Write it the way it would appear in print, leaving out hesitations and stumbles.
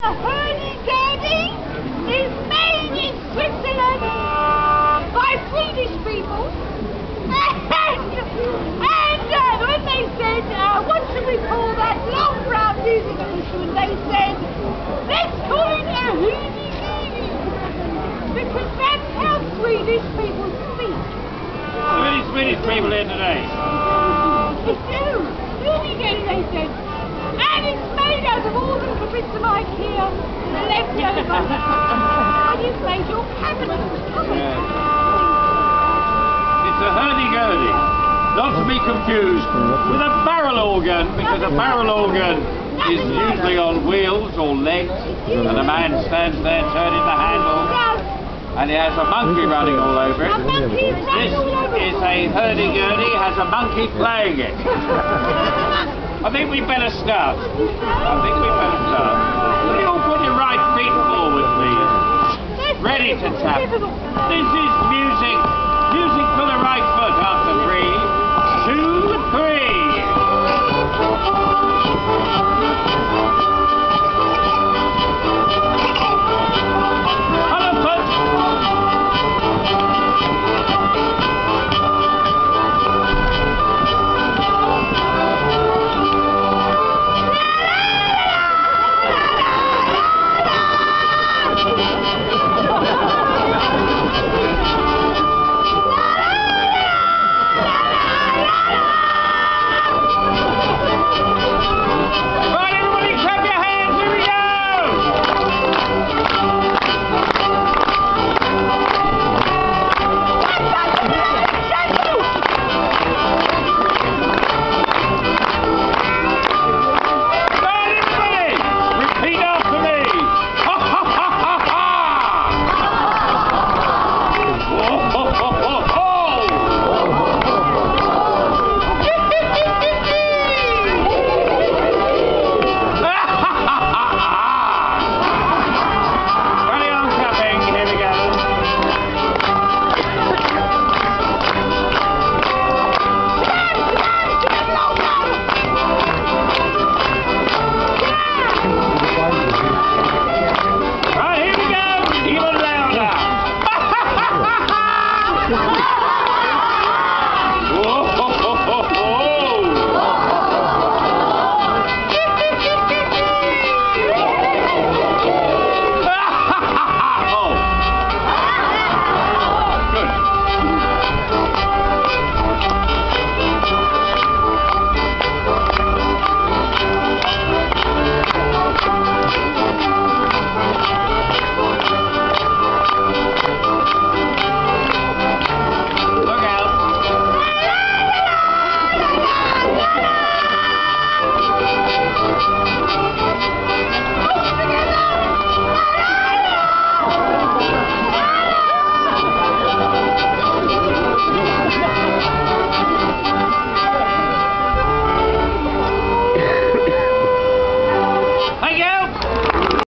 Hurdy-gurdy is made in Switzerland by Swedish people. And when they said, what should we call that long brown musical instrument, they said, let's call it a hurdy-gurdy, because that's how Swedish people speak. How many Swedish people here today? They do. Hurdy-gurdy, they said. And it's made out of all the little bits of IKEA left over. And it's made your cabinet. It's a hurdy-gurdy, not to be confused with a barrel organ, because a barrel organ is usually on wheels or legs, and a man stands there turning the handle, and he has a monkey running all over it. This is a hurdy-gurdy, has a monkey playing it. I think we better start. Will you all put your right feet forward, please? Ready to tap. This is music for the right foot,